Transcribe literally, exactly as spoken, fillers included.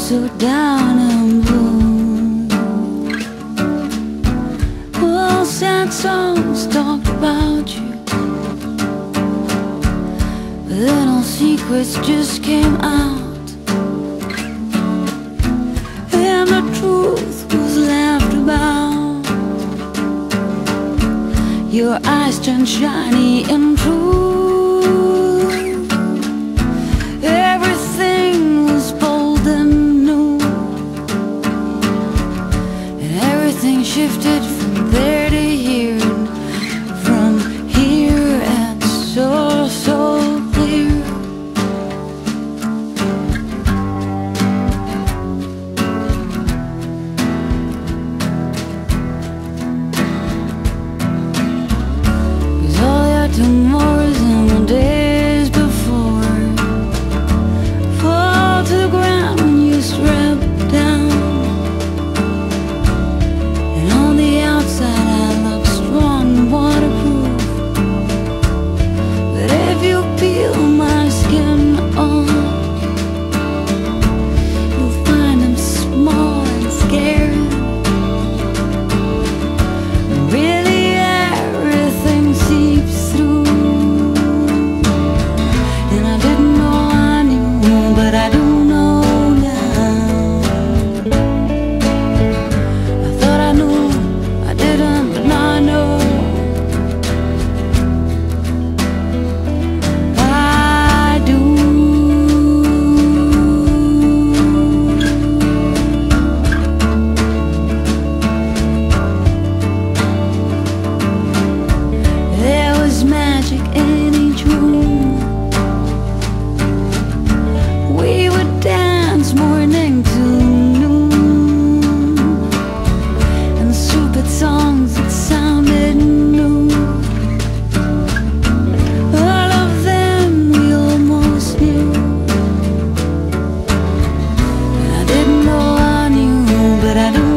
so down and blue. All sad songs talked about you, little secrets just came out, and the truth was laughed about. Your eyes turned shiny and true. Everything was bold and new, and everything shifted from there to here, and from here and so, so clear. Cause all your tomorrows and the days before fall to the ground when you strap down. And on the outside I look strong and waterproof, but if you peel my skin off, you'll find I'm small and scared. Really everything seeps through, and I didn't know I knew, but I do know now. I thought I knew, I didn't, but now I know. I do. There was magic in each room. We would dance morning to noon, and stupid songs that sounded new, all of them we almost knew. And I didn't know I knew, but I do